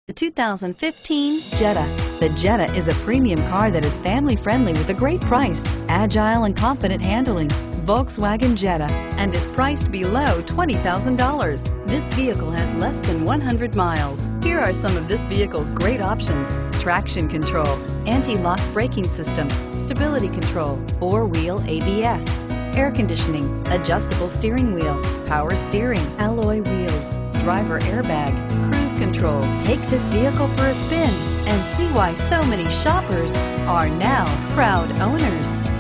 The 2015 Jetta. The Jetta is a premium car that is family-friendly with a great price, agile and confident handling. Volkswagen Jetta, and is priced below $20,000. This vehicle has less than 100 miles. Here are some of this vehicle's great options: traction control, anti-lock braking system, stability control, four-wheel ABS, air conditioning, adjustable steering wheel, power steering, alloy wheels, driver airbag, cruise control. Take this vehicle for a spin and see why so many shoppers are now proud owners.